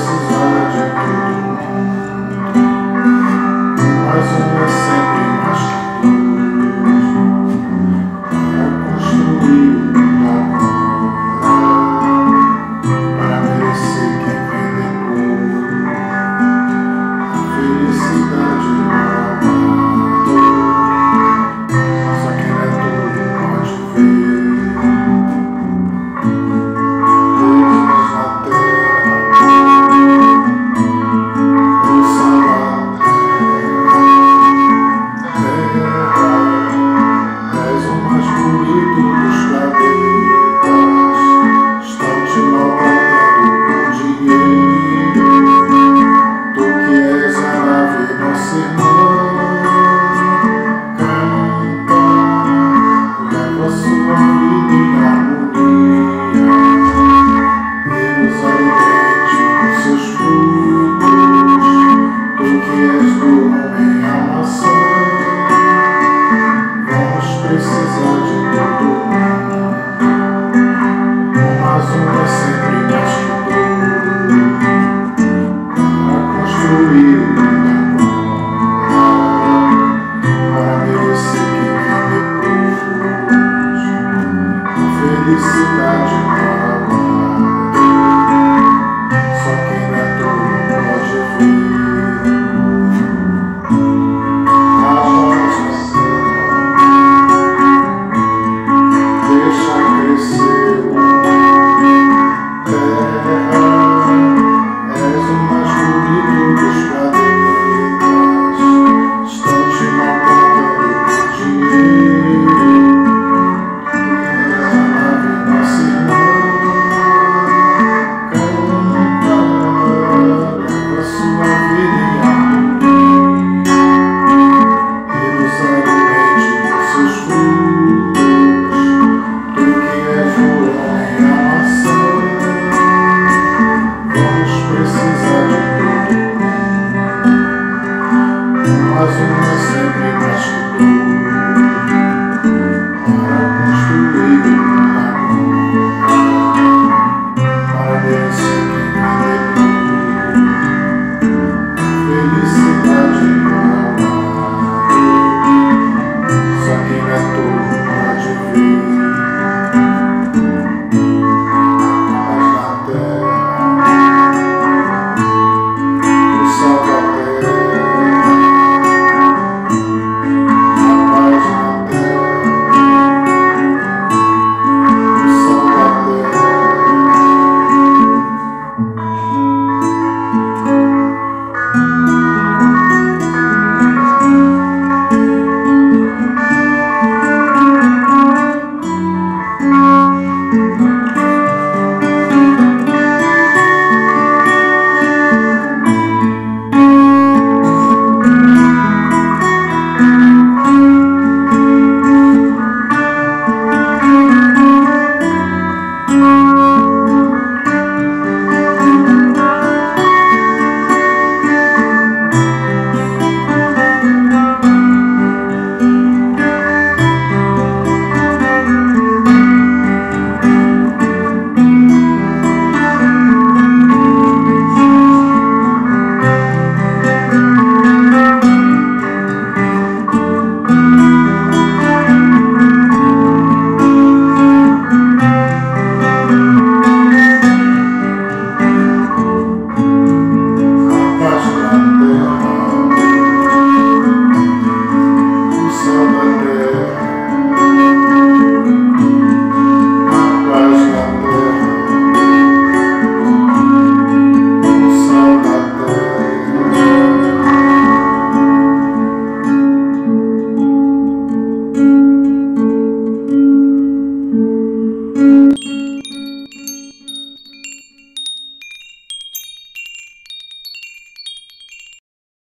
precisar de tudo, mas um é sempre mais que dois para construir uma agora, para merecer quem vem depois. A felicidade não amado, só quem é todo pode ver. Felicidade não aguarda, só quem é todo pode ver. A paz do céu deixa crescer o terra. És o mais bonito dos planetas, estão te maltratando por dinheiro. Mas um é sempre mais que dois.